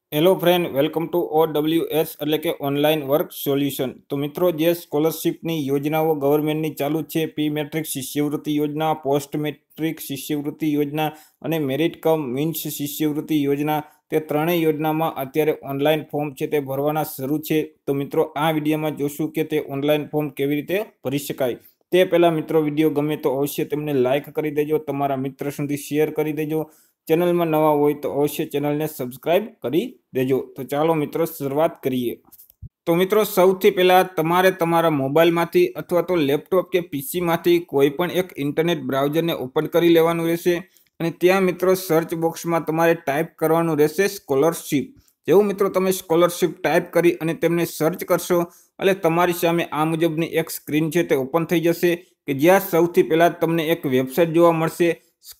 Hello friend, welcome to OWS એટલે કે online work solution. તો મિત્રો, જે સ્કોલરશિપની યોજનાઓ ગવર્મેન્ટની ચાલુ છે, પ્રી મેટ્રિક શિષ્યવૃત્તિ યોજના, પોસ્ટ મેટ્રિક શિષ્યવૃત્તિ યોજના અને મેરિટ કમ મીન્સ શિષ્યવૃત્તિ યોજના, તે ત્રણેય યોજનામાં અત્યારે ઓનલાઈન ફોર્મ છે તે ભરવાના શરૂ છે। તો મિત્રો, આ વિડીયોમાં જોશું કે તે ઓનલાઈન ફોર્મ કેવી રીતે ભરી શકાય। તે પહેલાં મિત્રો, વિડીયો ગમે તો અવશ્ય તેમને લાઇક કરી દેજો, તમારા મિત્ર સુધી શેર કરી દેજો। ચેનલમાં નવા હોય તો અવશ્ય ચેનલને સબસ્ક્રાઇબ કરી દેજો। તો ચાલો મિત્રો, શરૂઆત કરીએ। તો મિત્રો, સૌથી પહેલાં તમારે તમારા મોબાઈલમાંથી અથવા તો લેપટોપ કે પીસીમાંથી કોઈ પણ એક ઇન્ટરનેટ બ્રાઉઝરને ઓપન કરી લેવાનું રહેશે અને ત્યાં મિત્રો સર્ચ બોક્સમાં તમારે ટાઈપ કરવાનું રહેશે સ્કોલરશિપ। જેવું મિત્રો તમે સ્કોલરશિપ ટાઈપ કરી અને તેમને સર્ચ કરશો એટલે તમારી સામે આ મુજબની એક સ્ક્રીન છે તે ઓપન થઈ જશે કે જ્યાં સૌથી પહેલાં તમને એક વેબસાઇટ જોવા મળશે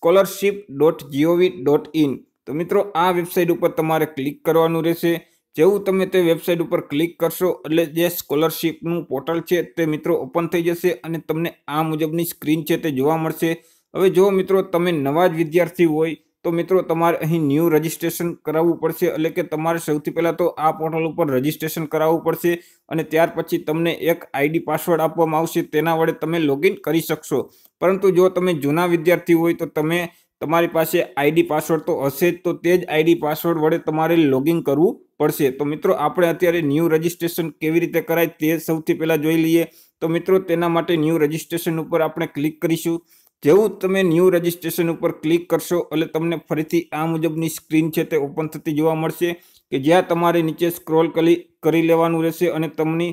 scholarship.gov.in। તો મિત્રો, આ વેબસાઇટ ઉપર તમારે ક્લિક કરવાનું રહેશે। જેવું તમે તે વેબસાઇટ ઉપર ક્લિક કરશો એટલે જે સ્કોલરશિપનું પોર્ટલ છે તે મિત્રો ઓપન થઈ જશે અને તમને આ મુજબની સ્ક્રીન છે તે જોવા મળશે। હવે જો મિત્રો તમે નવા જ વિદ્યાર્થી હોય તો મિત્રો તમારે અહીં ન્યૂ રજિસ્ટ્રેશન કરાવવું પડશે, એટલે કે તમારે સૌથી પહેલાં તો આ પોર્ટલ ઉપર રજિસ્ટ્રેશન કરાવવું પડશે અને ત્યાર પછી તમને એક આઈડી પાસવર્ડ આપવામાં આવશે, તેના વડે તમે લોગિન કરી શકશો। પરંતુ જો તમે જૂના વિદ્યાર્થી હોય તો તમારી પાસે આઈડી પાસવર્ડ તો હશે જ, તો તે જ આઈડી પાસવર્ડ વડે તમારે લોગિન કરવું પડશે। તો મિત્રો, આપણે અત્યારે ન્યૂ રજિસ્ટ્રેશન કેવી રીતે કરાય તે સૌથી પહેલાં જોઈ લઈએ। તો મિત્રો, તેના માટે ન્યૂ રજિસ્ટ્રેશન ઉપર આપણે ક્લિક કરીશું। જેવું તમે ન્યૂ રજિસ્ટ્રેશન ઉપર ક્લિક કરશો એટલે તમને ફરીથી આ મુજબની સ્ક્રીન છે તે ઓપન થતી જોવા મળશે કે જ્યાં તમારે નીચે સ્ક્રોલ કરી લેવાનું રહેશે અને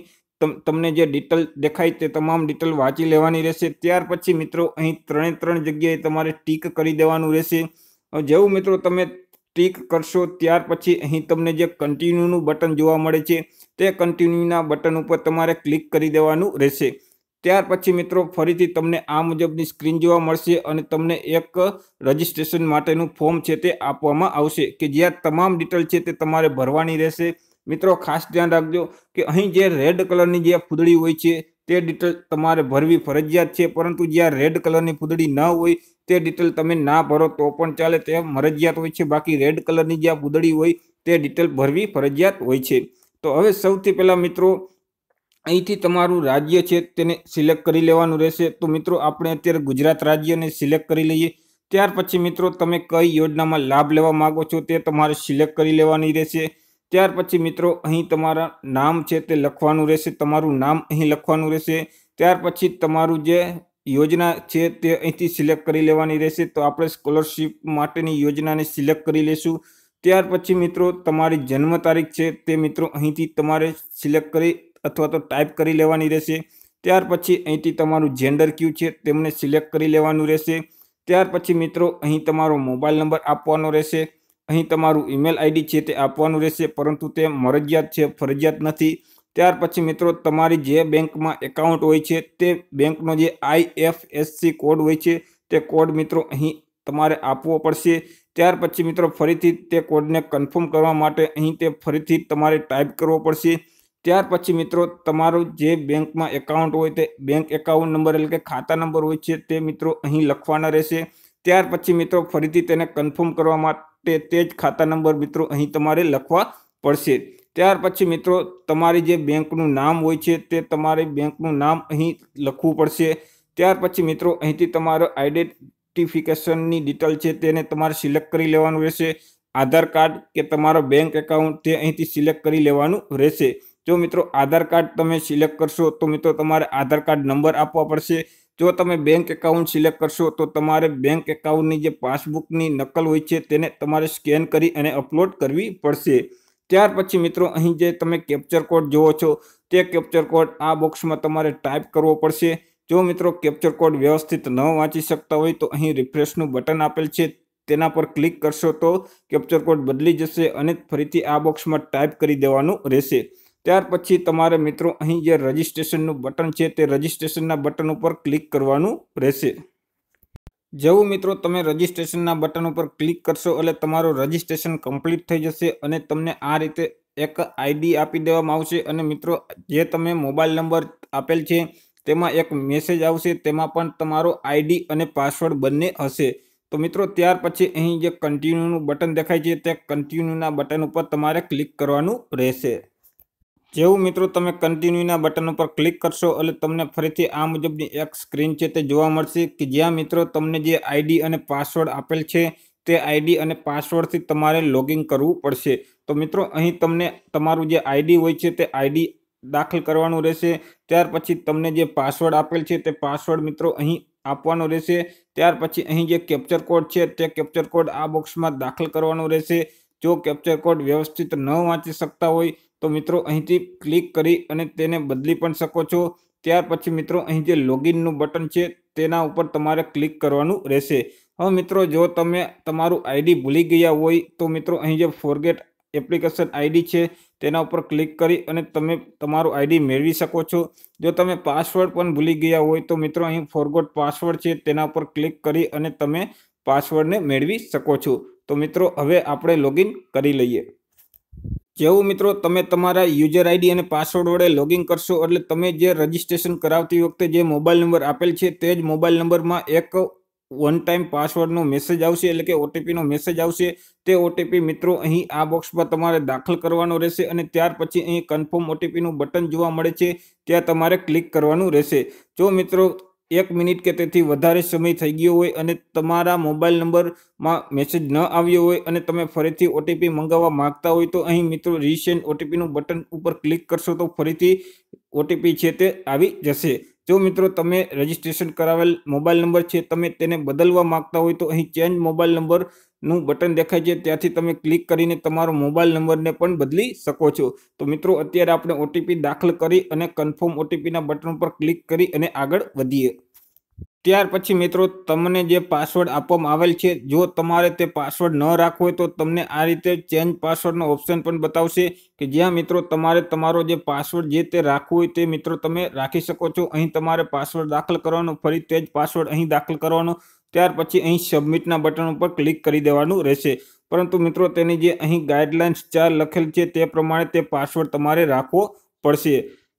તમને જે ડિટેલ દેખાય તે તમામ ડિટેલ વાંચી લેવાની રહેશે। ત્યાર પછી મિત્રો અહીં ત્રણ જગ્યાએ તમારે ટીક કરી દેવાનું રહેશે। જેવું મિત્રો તમે ટીક કરશો ત્યાર પછી અહીં તમને જે કન્ટિન્યુનું બટન જોવા મળે છે તે કન્ટિન્યુના બટન ઉપર તમારે ક્લિક કરી દેવાનું રહેશે। ત્યાર પછી મિત્રો ફરીથી તમને આ મુજબની સ્ક્રીન જોવા મળશે અને તમને એક રજિસ્ટ્રેશન માટેનું ફોર્મ છે તે આપવામાં આવશે કે જ્યાં તમામ ડિટેલ છે તે તમારે ભરવાની રહેશે। મિત્રો, ખાસ ધ્યાન રાખજો કે અહીં જે રેડ કલરની જે ફૂદડી હોય છે તે ડિટેલ તમારે ભરવી ફરજિયાત છે, પરંતુ જ્યાં રેડ કલરની ફૂદડી ન હોય તે ડિટેલ તમે ના ભરો તો પણ ચાલે, તે મરજિયાત હોય છે। બાકી રેડ કલરની જે ફૂદડી હોય તે ડિટેલ ભરવી ફરજિયાત હોય છે। તો હવે સૌથી પહેલાં મિત્રો અહીંથી તમારું રાજ્ય છે તેને સિલેક્ટ કરી લેવાનું રહેશે। તો મિત્રો, આપણે અત્યારે ગુજરાત રાજ્યને સિલેક્ટ કરી લઈએ। ત્યાર પછી મિત્રો તમે કઈ યોજનામાં લાભ લેવા માગો છો તે તમારે સિલેક્ટ કરી લેવાની રહેશે। ત્યાર પછી મિત્રો અહીં તમારા નામ છે તે લખવાનું રહેશે, તમારું નામ અહીં લખવાનું રહેશે। ત્યાર પછી તમારું જે યોજના છે તે અહીંથી સિલેક્ટ કરી લેવાની રહેશે। તો આપણે સ્કોલરશિપ માટેની યોજનાને સિલેક્ટ કરી લઈશું। ત્યાર પછી મિત્રો તમારી જન્મ તારીખ છે તે મિત્રો અહીંથી તમારે સિલેક્ટ કરી અથવા તો ટાઈપ કરી લેવાની રહેશે। ત્યાર પછી અહીંથી તમારું જેન્ડર ક્યુ છે તેમને સિલેક્ટ કરી લેવાનું રહેશે। ત્યાર પછી મિત્રો અહીં તમારો મોબાઈલ નંબર આપવાનો રહેશે, અહીં તમારું ઈમેલ આઈડી છે તે આપવાનું રહેશે, પરંતુ તે મરજિયાત છે, ફરજિયાત નથી। ત્યાર પછી મિત્રો તમારી જે બેંકમાં એકાઉન્ટ હોય છે તે બેંકનો જે IFSC કોડ હોય છે તે કોડ મિત્રો અહીં તમારે આપવો પડશે। ત્યાર પછી મિત્રો ફરીથી તે કોડને કન્ફર્મ કરવા માટે અહીં તે ફરીથી તમારે ટાઈપ કરવો પડશે। ત્યાર પછી મિત્રો તમારું જે બેંકમાં એકાઉન્ટ હોય તે બેંક એકાઉન્ટ નંબર એટલે કે ખાતા નંબર હોય છે તે મિત્રો અહીં લખવાના રહેશે। ત્યાર પછી મિત્રો ફરીથી તેને કન્ફર્મ કરવા માટે તે જ ખાતા નંબર મિત્રો અહીં તમારે લખવા પડશે। ત્યાર પછી મિત્રો તમારી જે બેંકનું નામ હોય છે તે તમારે બેંકનું નામ અહીં લખવું પડશે। ત્યાર પછી મિત્રો અહીંથી તમારો આઈડેન્ટિફિકેશનની ડિટેલ છે તેને તમારે સિલેક્ટ કરી લેવાનું રહેશે। આધાર કાર્ડ કે તમારો બેંક એકાઉન્ટ તે અહીંથી સિલેક્ટ કરી લેવાનું રહેશે। જો મિત્રો આધાર કાર્ડ તમે સિલેક્ટ કરશો તો મિત્રો તમારે આધાર કાર્ડ નંબર આપવા પડશે। જો તમે બેંક એકાઉન્ટ સિલેક્ટ કરશો તો તમારે બેંક એકાઉન્ટની જે પાસબુકની નકલ હોય છે તેને તમારે સ્કેન કરી અને અપલોડ કરવી પડશે। ત્યાર પછી મિત્રો અહીં જે તમે કેપ્ચર કોડ જોવો છો તે કેપ્ચર કોડ આ બોક્સમાં તમારે ટાઈપ કરવો પડશે। જો મિત્રો કેપ્ચર કોડ વ્યવસ્થિત ન વાંચી શકતા હોય તો અહીં રિફ્રેશનું બટન આપેલ છે તેના પર ક્લિક કરશો તો કેપ્ચર કોડ બદલી જશે અને ફરીથી આ બોક્સમાં ટાઈપ કરી દેવાનું રહેશે। ત્યાર પછી તમારે મિત્રો અહીં જે રજિસ્ટ્રેશનનું બટન છે તે રજિસ્ટ્રેશનના બટન ઉપર ક્લિક કરવાનું રહેશે। જેવું મિત્રો તમે રજિસ્ટ્રેશનના બટન ઉપર ક્લિક કરશો એટલે તમારું રજિસ્ટ્રેશન કમ્પ્લીટ થઈ જશે અને તમને આ રીતે એક આઈડી આપી દેવામાં આવશે અને મિત્રો જે તમે મોબાઈલ નંબર આપેલ છે તેમાં એક મેસેજ આવશે, તેમાં પણ તમારો આઈડી અને પાસવર્ડ બંને હશે। તો મિત્રો ત્યાર પછી અહીં જે કન્ટિન્યુનું બટન દેખાય છે તે કન્ટિન્યુના બટન ઉપર તમારે ક્લિક કરવાનું રહેશે. જેવું મિત્રો તમે કન્ટિન્યુના બટન ઉપર ક્લિક કરશો એટલે તમને ફરીથી આ મુજબની એક સ્ક્રીન છે તે જોવા મળશે કે જ્યાં મિત્રો તમને જે આઈડી અને પાસવર્ડ આપેલ છે તે આઈડી અને પાસવર્ડથી તમારે લોગિન કરવું પડશે. તો મિત્રો અહીં તમને તમારું જે આઈડી હોય છે તે આઈડી દાખલ કરવાનું રહેશે. ત્યાર પછી તમને જે પાસવર્ડ આપેલ છે તે પાસવર્ડ મિત્રો અહીં આપવાનો રહેશે. ત્યાર પછી અહીં જે કેપ્ચર કોડ છે તે કેપ્ચર કોડ આ બોક્સમાં દાખલ કરવાનો રહેશે. જો કેપ્ચર કોડ વ્યવસ્થિત ન વાંચી શકતા હોય તો મિત્રો અહીંથી ક્લિક કરી અને તેને બદલી પણ શકો છો. ત્યાર પછી મિત્રો અહીં જે લોગિનનું બટન છે તેના ઉપર તમારે ક્લિક કરવાનું રહેશે. હવે મિત્રો જો તમે તમારું આઈડી ભૂલી ગયા હોય તો મિત્રો અહીં જે ફોરગેટ એપ્લિકેશન આઈડી છે તેના ઉપર ક્લિક કરી અને તમે તમારું આઈડી મેળવી શકો છો. જો તમે પાસવર્ડ પણ ભૂલી ગયા હોય તો મિત્રો અહીં ફોરગોટ પાસવર્ડ છે તેના ઉપર ક્લિક કરી અને તમે પાસવર્ડને મેળવી શકો છો. તો મિત્રો હવે આપણે લોગિન કરી લઈએ. જેવું મિત્રો તમે તમારા યુઝર આઈડી અને પાસવર્ડ વડે લોગિન કરશો એટલે તમે જે રજિસ્ટ્રેશન કરાવતી વખતે જે મોબાઈલ નંબર આપેલ છે તે જ મોબાઈલ નંબરમાં એક વન ટાઈમ પાસવર્ડનો મેસેજ આવશે એટલે કે ઓટીપીનો મેસેજ આવશે. તે ઓટીપી મિત્રો અહીં આ બોક્સમાં તમારે દાખલ કરવાનો રહેશે અને ત્યાર પછી અહીં કન્ફર્મ ઓટીપીનું બટન જોવા મળે છે ત્યાં તમારે ક્લિક કરવાનું રહેશે. જો મિત્રો 1 મિનિટ કે તેથી વધારે સમય થઈ ગયો હોય અને તમારા મોબાઈલ નંબરમાં મેસેજ ન આવ્યો હોય અને તમે ફરીથી ઓટીપી મંગાવવા માંગતા હોય તો અહીં મિત્રો રીસેન્ડ ઓટીપીનું બટન ઉપર ક્લિક કરશો તો ફરીથી ઓટીપી છે તે આવી જશે. જો મિત્રો તમે રજિસ્ટ્રેશન કરાવેલ મોબાઈલ નંબર છે તમે તેને બદલવા માંગતા હોય તો અહીં ચેન્જ મોબાઈલ નંબરનું બટન દેખાય છે ત્યાંથી તમે ક્લિક કરીને તમારો મોબાઈલ નંબરને પણ બદલી શકો છો. તો મિત્રો અત્યારે આપણે ઓટીપી દાખલ કરી અને કન્ફર્મ ઓટીપીના બટન ઉપર ક્લિક કરી અને આગળ વધીએ. ત્યાર પછી મિત્રો તમને જે પાસવર્ડ આપવામાં આવેલ છે જો તમારે તે પાસવર્ડ ન રાખવો હોય તો તમને આ રીતે ચેન્જ પાસવર્ડનો ઓપ્શન પણ બતાવશે કે જ્યાં મિત્રો તમારે તમારો જે પાસવર્ડ જે તે રાખવું હોય તે મિત્રો તમે રાખી શકો છો. અહીં તમારે પાસવર્ડ દાખલ કરવાનો, ફરી તે જ પાસવર્ડ અહીં દાખલ કરવાનો. ત્યાર પછી અહીં સબમિટના બટન ઉપર ક્લિક કરી દેવાનું રહેશે. પરંતુ મિત્રો તેની જે અહીં ગાઈડલાઇન્સ 4 લખેલ છે તે પ્રમાણે તે પાસવર્ડ તમારે રાખવો પડશે.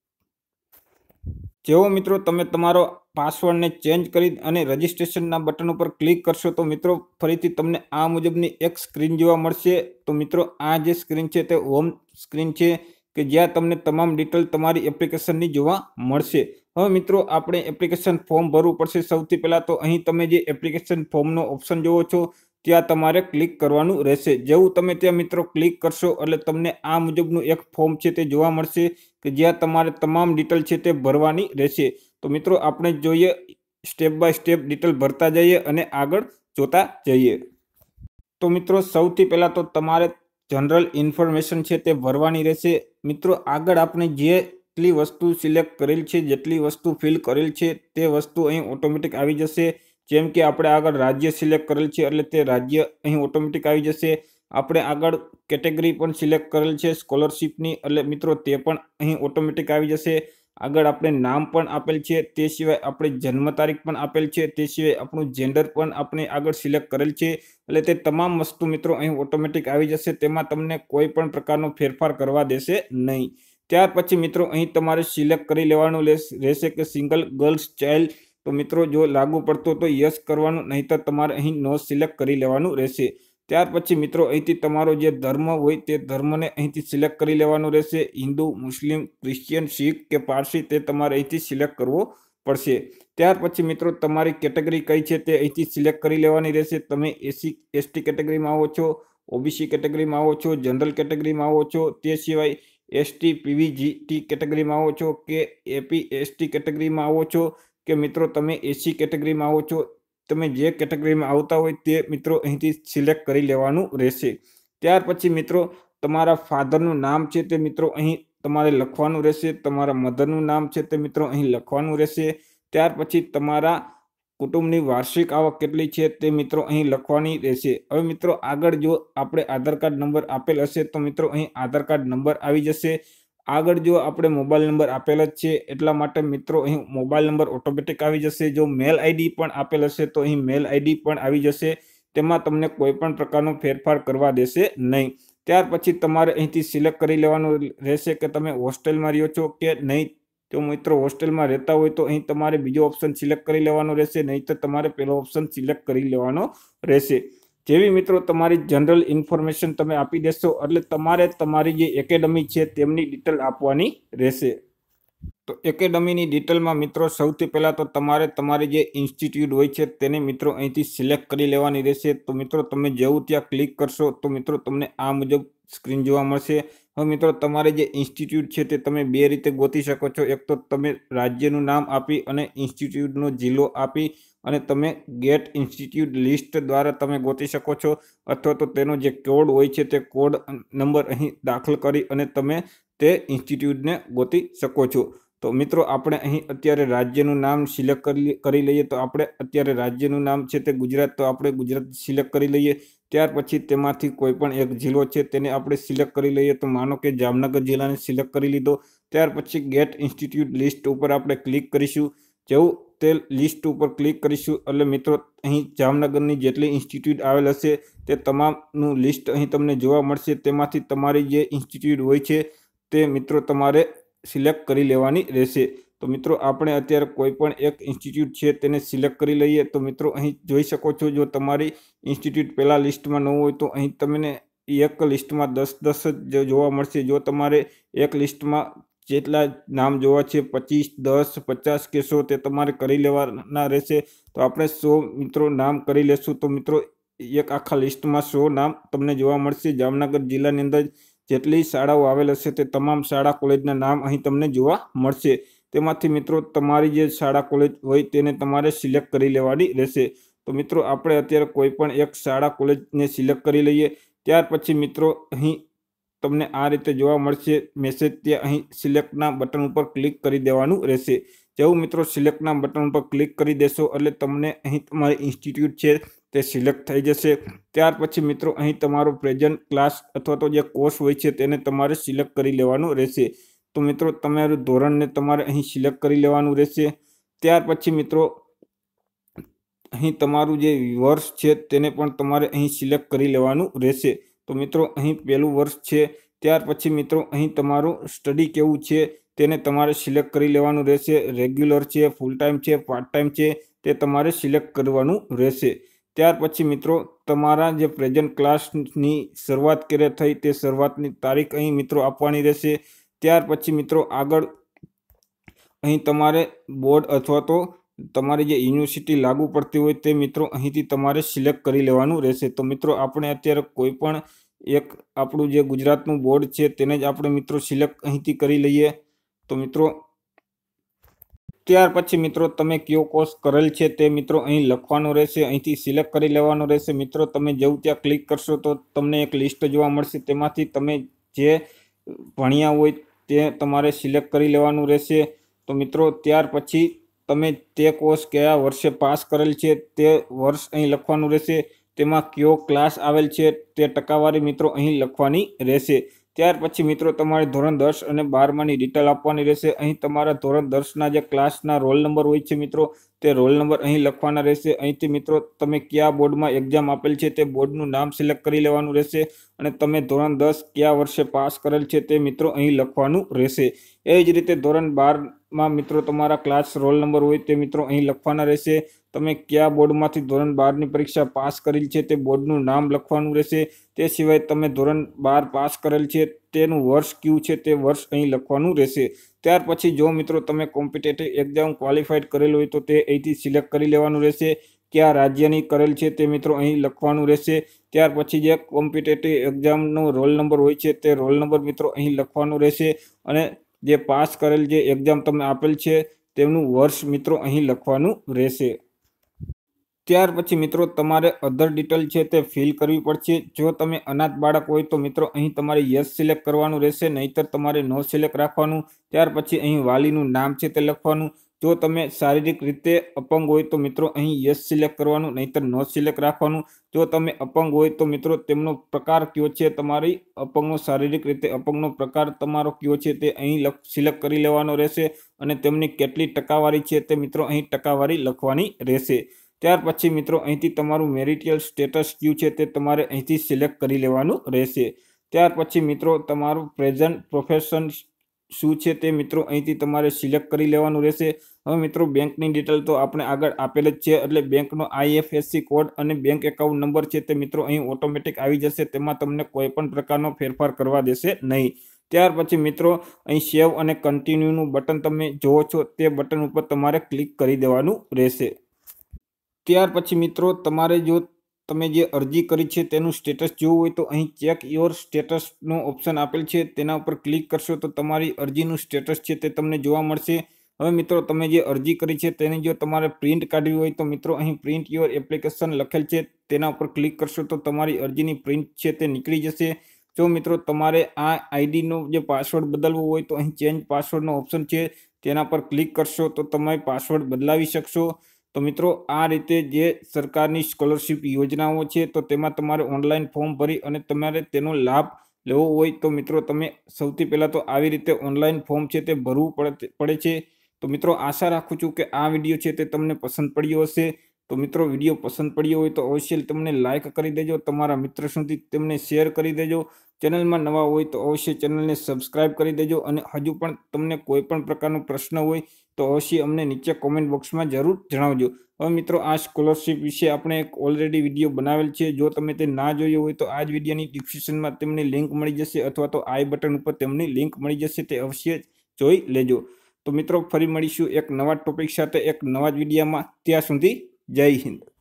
જેવો મિત્રો તમે તમારો પાસવર્ડને ચેન્જ કરી અને રજિસ્ટ્રેશનના બટન ઉપર ક્લિક કરશો તો મિત્રો ફરીથી તમને આ મુજબની એક સ્ક્રીન જોવા મળશે. તો મિત્રો આ જે સ્ક્રીન છે તે હોમ સ્ક્રીન છે કે જ્યાં તમને તમામ ડિટેલ તમારી એપ્લિકેશનની જોવા મળશે. હવે મિત્રો આપણે એપ્લિકેશન ફોર્મ ભરવું પડશે. સૌથી પહેલાં તો અહીં તમે જે એપ્લિકેશન ફોર્મનો ઓપ્શન જોવો છો ત્યાં તમારે ક્લિક કરવાનું રહેશે. જેવું તમે ત્યાં મિત્રો ક્લિક કરશો એટલે તમને આ મુજબનું એક ફોર્મ છે તે જોવા મળશે કે જ્યાં તમારે તમામ ડિટેલ છે તે ભરવાની રહેશે. તો મિત્રો આપણે જોઈએ સ્ટેપ બાય સ્ટેપ ડિટેલ ભરતા જઈએ અને આગળ જોતા જઈએ. તો મિત્રો સૌથી પહેલાં તો તમારે જનરલ ઇન્ફોર્મેશન છે તે ભરવાની રહેશે. મિત્રો આગળ આપણે જેટલી વસ્તુ સિલેક્ટ કરેલ છે, જેટલી વસ્તુ ફિલ કરેલ છે તે વસ્તુ અહીં ઓટોમેટિક આવી જશે. જેમ કે આપણે આગળ રાજ્ય સિલેક્ટ કરેલ છે એટલે તે રાજ્ય અહીં ઓટોમેટિક આવી જશે. આપણે આગળ કેટેગરી પણ સિલેક્ટ કરેલ છે સ્કોલરશિપની એટલે મિત્રો તે પણ અહીં ઓટોમેટિક આવી જશે. આગળ આપણે નામ પણ આપેલ છે, તે સિવાય આપણે જન્મ તારીખ પણ આપેલ છે, તે સિવાય આપણું જેન્ડર પણ આપણે આગળ સિલેક્ટ કરેલ છે એટલે તે તમામ વસ્તુ મિત્રો અહીં ઓટોમેટિક આવી જશે. તેમાં તમને કોઈ પણ પ્રકારનો ફેરફાર કરવા દેશે નહીં. ત્યાર પછી મિત્રો અહીં તમારે સિલેક્ટ કરી લેવાનું રહેશે કે સિંગલ ગર્લ્સ ચાઇલ્ડ. તો મિત્રો જો લાગુ પડતો તો યસ કરવાનું, નહીંતર તમારે અહીં નો સિલેક્ટ કરી લેવાનું રહેશે. ત્યાર પછી મિત્રો અહીંથી તમારો જે ધર્મ હોય તે ધર્મને અહીંથી સિલેક્ટ કરી લેવાનું રહેશે. હિન્દુ, મુસ્લિમ, ક્રિશ્ચિયન, શીખ કે પારસી તે તમારે અહીંથી સિલેક્ટ કરવો પડશે. ત્યાર પછી મિત્રો તમારી કેટેગરી કઈ છે તે અહીંથી સિલેક્ટ કરી લેવાની રહેશે. તમે SC/ST કેટેગરીમાં આવો છો, OBC કેટેગરીમાં આવો છો, જનરલ કેટેગરીમાં આવો છો, તે સિવાય ST/PVGT કેટેગરીમાં આવો છો કે AP/ST કેટેગરીમાં આવો છો કે મિત્રો તમે SC કેટેગરીમાં આવો છો. તમે જે કેટેગરીમાં આવતા હોય તે મિત્રો અહીંથી સિલેક્ટ કરી લેવાનું રહેશે. ત્યાર પછી મિત્રો તમારા ફાધરનું નામ છે તે મિત્રો અહીં તમારે લખવાનું રહેશે. તમારા મધરનું નામ છે તે મિત્રો અહીં લખવાનું રહેશે. ત્યાર પછી તમારા કુટુંબની વાર્ષિક આવક કેટલી છે તે મિત્રો અહીં લખવાની રહેશે. હવે મિત્રો આગળ જો આપણે આધાર કાર્ડ નંબર આપેલ હશે તો મિત્રો અહીં આધાર કાર્ડ નંબર આવી જશે. આગળ જો આપણે મોબાઈલ નંબર આપેલ જ છે એટલા માટે મિત્રો અહીં મોબાઈલ નંબર ઓટોમેટિક આવી જશે. જો મેલ આઈડી પણ આપેલ હશે તો અહીં મેલ આઈડી પણ આવી જશે. તેમાં તમને કોઈ પણ પ્રકારનો ફેરફાર કરવા દેશે નહીં. ત્યાર પછી તમારે અહીંથી સિલેક્ટ કરી લેવાનું રહેશે કે તમે હોસ્ટેલમાં રહ્યો છો કે નહીં. જો મિત્રો હોસ્ટેલમાં રહેતા હોય તો અહીં તમારે બીજો ઓપ્શન સિલેક્ટ કરી લેવાનો રહેશે, નહીંતર તમારે પહેલો ઓપ્શન સિલેક્ટ કરી લેવાનો રહેશે. જેવી મિત્રો તમારી જનરલ ઇન્ફોર્મેશન તમે આપી દેશો એટલે તમારે તમારી જે એકેડમી છે તેમની ડિટેલ આપવાની રહેશે. તો એકેડમીની ડિટેલમાં મિત્રો સૌથી પહેલાં તો તમારે તમારી જે ઇન્સ્ટિટ્યૂટ હોય છે તેને મિત્રો અહીંથી સિલેક્ટ કરી લેવાની રહેશે. તો મિત્રો તમે જેવું ત્યાં ક્લિક કરશો તો મિત્રો તમને આ મુજબ સ્ક્રીન જોવા મળશે. હવે મિત્રો તમારે જે ઇન્સ્ટિટ્યૂટ છે તે તમે બે રીતે ગોતી શકો છો. એક તો તમે રાજ્યનું નામ આપી અને ઇન્સ્ટિટ્યૂટનો જિલ્લો આપી અને તમે ગેટ ઇન્સ્ટિટ્યૂટ લિસ્ટ દ્વારા તમે ગોતી શકો છો, અથવા તો તેનો જે કોડ હોય છે તે કોડ નંબર અહીં દાખલ કરી અને તમે તે ઇન્સ્ટિટ્યૂટને ગોતી શકો છો. તો મિત્રો આપણે અહીં અત્યારે રાજ્યનું નામ સિલેક્ટ કરી લઈએ. તો આપણે અત્યારે રાજ્યનું નામ છે તે ગુજરાત, તો આપણે ગુજરાત સિલેક્ટ કરી લઈએ. ત્યાર પછી તેમાંથી કોઈ પણ એક જિલ્લો છે તેને આપણે સિલેક્ટ કરી લઈએ. તો માનો કે જામનગર જિલ્લાને સિલેક્ટ કરી લીધો. ત્યાર પછી ગેટ ઇન્સ્ટિટ્યૂટ લિસ્ટ ઉપર આપણે ક્લિક કરીશું. જેવું તે લિસ્ટ ઉપર ક્લિક કરીશું એટલે મિત્રો અહીં જામનગરની જેટલી ઇન્સ્ટિટ્યૂટ આવેલ હશે તે તમામનું લિસ્ટ અહીં તમને જોવા મળશે. તેમાંથી તમારી જે ઇન્સ્ટિટ્યૂટ હોય છે તે મિત્રો તમારે સિલેક્ટ કરી લેવાની રહેશે. તો મિત્રો આપણે અત્યારે કોઈ પણ એક ઇન્સ્ટિટ્યૂટ છે તેને સિલેક્ટ કરી લઈએ. તો મિત્રો અહીં જોઈ શકો છો, જો તમારી ઇન્સ્ટિટ્યૂટ પહેલાં લિસ્ટમાં ન હોય તો અહીં તમને એક લિસ્ટમાં 10 જ જોવા મળશે. જો તમારે એક લિસ્ટમાં જેટલા નામ જોવા છે 25, 10, 50 કે 100 તે તમારે કરી લેવાના રહેશે. તો આપણે 100 મિત્રો નામ કરી લેશું. તો મિત્રો એક આખા લિસ્ટમાં 100 નામ તમને જોવા મળશે. જામનગર જિલ્લાની અંદર જેટલી શાળાઓ આવેલ હશે તે તમામ શાળા કોલેજના નામ અહીં તમને જોવા મળશે. તેમાંથી મિત્રો તમારી જે શાળા કોલેજ હોય તેને તમારે સિલેક્ટ કરી લેવાની રહેશે. તો મિત્રો આપણે અત્યારે કોઈ પણ એક શાળા કોલેજને સિલેક્ટ કરી લઈએ. ત્યાર પછી મિત્રો અહીં તમને આ રીતે જોવા મળશે મેસેજ, ત્યાં અહીં સિલેક્ટના બટન ઉપર ક્લિક કરી દેવાનું રહેશે. જેવું મિત્રો સિલેક્ટના બટન ઉપર ક્લિક કરી દેશો એટલે તમને અહીં તમારી ઇન્સ્ટિટ્યૂટ છે તે સિલેક્ટ થઈ જશે. ત્યાર પછી મિત્રો અહીં તમારો પ્રેઝન્ટ ક્લાસ અથવા તો જે કોર્સ હોય છે તેને તમારે સિલેક્ટ કરી લેવાનું રહેશે. તો મિત્રો તમારું ધોરણને તમારે અહીં સિલેક્ટ કરી લેવાનું રહેશે. ત્યાર પછી મિત્રો અહીં તમારું જે વર્ષ છે તેને પણ તમારે અહીં સિલેક્ટ કરી લેવાનું રહેશે. તો મિત્રો અહીં પહેલું વર્ષ છે. ત્યાર પછી મિત્રો અહીં તમારું સ્ટડી કેવું છે તેને તમારે સિલેક્ટ કરી લેવાનું રહેશે. રેગ્યુલર છે, ફૂલ ટાઈમ છે, પાર્ટ ટાઈમ છે તે તમારે સિલેક્ટ કરવાનું રહેશે. ત્યાર પછી મિત્રો તમારા જે પ્રેઝન્ટ ક્લાસની શરૂઆત ક્યારે થઈ તે શરૂઆતની તારીખ અહીં મિત્રો આપવાની રહેશે. ત્યાર પછી મિત્રો આગળ અહીં તમારે બોર્ડ અથવા તો તમારી જે યુનિવર્સિટી લાગુ પડતી હોય તે મિત્રો અહીંથી તમારે સિલેક્ટ કરી લેવાનું રહેશે. તો મિત્રો આપણે અત્યારે કોઈ પણ એક આપણું જે ગુજરાતનું બોર્ડ છે તેને જ આપણે મિત્રો સિલેક્ટ અહીંથી કરી લઈએ. તો મિત્રો ત્યાર પછી મિત્રો તમે કયો કોર્સ કરેલ છે તે મિત્રો અહીં લખવાનો રહેશે, અહીંથી સિલેક્ટ કરી લેવાનો રહેશે. મિત્રો તમે જેવું ત્યાં ક્લિક કરશો તો તમને એક લિસ્ટ જોવા મળશે. તેમાંથી તમે જે ભણ્યા હોય તે તમારે સિલેક્ટ કરી લેવાનું રહેશે. તો મિત્રો ત્યાર પછી તમે તે કોર્સ કયા વર્ષે પાસ કરેલ છે તે વર્ષ અહીં લખવાનું રહેશે. તેમાં કયો ક્લાસ આવેલ છે તે ટકાવારી મિત્રો અહીં લખવાની રહેશે. ત્યાર પછી મિત્રો તમારે ધોરણ 10 અને 12માની ડિટેલ આપવાની રહેશે. અહીં તમારા ધોરણ 10ના જે ક્લાસના રોલ નંબર હોય છે મિત્રો તે રોલ નંબર અહીં લખવાના રહેશે. અહીંથી મિત્રો તમે કયા બોર્ડમાં એક્ઝામ આપેલ છે તે બોર્ડનું નામ સિલેક્ટ કરી લેવાનું રહેશે અને તમે ધોરણ 10 કયા વર્ષે પાસ કરેલ છે તે મિત્રો અહીં લખવાનું રહેશે. એ જ રીતે ધોરણ 12માં મિત્રો તમારા ક્લાસ રોલ નંબર હોય તે મિત્રો અહીં લખવાના રહેશે. તમે કયા બોર્ડમાંથી ધોરણ 12ની પરીક્ષા પાસ કરેલ છે તે બોર્ડનું નામ લખવાનું રહેશે. તે સિવાય તમે ધોરણ 12 પાસ કરેલ છે તેનું વર્ષ કયું છે તે વર્ષ અહીં લખવાનું રહેશે. ત્યાર પછી જો મિત્રો તમે કોમ્પિટેટિવ એક્ઝામ ક્વોલિફાઈડ કરેલ હોય તો તે અહીંથી સિલેક્ટ કરી લેવાનું રહેશે. કયા રાજ્યની કરેલ છે તે મિત્રો અહીં લખવાનું રહેશે. ત્યાર પછી જે કોમ્પિટેટિવ એક્ઝામનો રોલ નંબર હોય છે તે રોલ નંબર મિત્રો અહીં લખવાનું રહેશે અને જે પાસ કરેલ જે એક્ઝામ તમે આપેલ છે તેમનું વર્ષ મિત્રો અહીં લખવાનું રહેશે. ત્યાર પછી મિત્રો તમારે અધર ડિટેલ છે તે ફિલ કરવી પડશે. જો તમે અનાથ બાળક હોય તો મિત્રો અહીં તમારે યસ સિલેક્ટ કરવાનું રહેશે, નહીંતર તમારે નો સિલેક્ટ રાખવાનું. ત્યાર પછી અહીં વાલીનું નામ છે તે લખવાનું. જો તમે શારીરિક રીતે અપંગ હોય તો મિત્રો અહીં યસ સિલેક્ટ કરવાનું, નહીંતર નો સિલેક્ટ રાખવાનું. જો તમે અપંગ હોય તો મિત્રો તેમનો પ્રકાર કયો છે, તમારી અપંગનો શારીરિક રીતે અપંગનો પ્રકાર તમારો કયો છે તે અહીં સિલેક્ટ કરી લેવાનો રહેશે અને તેમની કેટલી ટકાવારી છે તે મિત્રો અહીં ટકાવારી લખવાની રહેશે. ત્યાર પછી મિત્રો અહીંથી તમારું મેરિટલ સ્ટેટસ કયું છે તે તમારે અહીંથી સિલેક્ટ કરી લેવાનું રહેશે. ત્યાર પછી મિત્રો તમારું પ્રેઝન્ટ પ્રોફેશન શું છે તે મિત્રો અહીંથી તમારે સિલેક્ટ કરી લેવાનું રહેશે. હવે મિત્રો બેંકની ડિટેલ તો આપણે આગળ આપેલ જ છે, એટલે બેંકનો IFSC કોડ અને બેંક એકાઉન્ટ નંબર છે તે મિત્રો અહીં ઓટોમેટિક આવી જશે. તેમાં તમને કોઈ પણ પ્રકારનો ફેરફાર કરવા દેશે નહીં. ત્યાર પછી મિત્રો અહીં સેવ અને કન્ટિન્યુનું બટન તમે જોવો છો, તે બટન ઉપર તમારે ક્લિક કરી દેવાનું રહેશે. ત્યાર પછી મિત્રો તમારે જો તમે જે અરજી કરી છે તેનું સ્ટેટસ જોવું હોય તો અહીં ચેક યોર સ્ટેટસનો ઓપ્શન આપેલ છે, તેના ઉપર ક્લિક કરશો તો તમારી અરજીનું સ્ટેટસ છે તે તમને જોવા મળશે. હવે મિત્રો તમે જે અરજી કરી છે તેની જો તમારે પ્રિન્ટ કાઢવી હોય તો મિત્રો અહીં પ્રિન્ટ યોર એપ્લિકેશન લખેલ છે, તેના ઉપર ક્લિક કરશો તો તમારી અરજીની પ્રિન્ટ છે તે નીકળી જશે. જો મિત્રો તમારે આ આઈડીનો જે પાસવર્ડ બદલવો હોય તો અહીં ચેન્જ પાસવર્ડનો ઓપ્શન છે, તેના પર ક્લિક કરશો તો તમે પાસવર્ડ બદલાવી શકશો. તો મિત્રો આ રીતે જે સરકારની સ્કોલરશિપ યોજનાઓ છે તો તેમાં તમારે ઓનલાઈન ફોર્મ ભરી અને તમારે તેનો લાભ લેવો હોય તો મિત્રો તમે સૌથી પહેલાં તો આવી રીતે ઓનલાઈન ફોર્મ છે તે ભરવું પડે છે. તો મિત્રો આશા રાખું છું કે આ વિડીયો છે તે તમને પસંદ પડ્યો હશે. તો મિત્રો વિડીયો પસંદ પડ્યો હોય તો અવશ્ય તમને લાઇક કરી દેજો, તમારા મિત્ર સુધી તેમને શેર કરી દેજો. ચેનલમાં નવા હોય તો અવશ્ય ચેનલને સબસ્ક્રાઈબ કરી દેજો, અને હજુ પણ તમને કોઈ પણ પ્રકારનો પ્રશ્ન હોય તો અવશ્ય અમને નીચે કોમેન્ટ બોક્સમાં જરૂર જણાવજો. હવે મિત્રો આ સ્કોલરશિપ વિશે આપણે એક ઓલરેડી વિડીયો બનાવેલ છે, જો તમે તે ના જોયો હોય તો આ જ વિડીયોની ડિસ્ક્રિપ્શનમાં તેમની લિંક મળી જશે, અથવા તો આઈ બટન ઉપર તેમની લિંક મળી જશે, તે અવશ્ય જોઈ લેજો. તો મિત્રો ફરી મળીશું એક નવા ટોપિક સાથે એક નવા જ વિડીયોમાં. ત્યાં સુધી જય હિન્દ.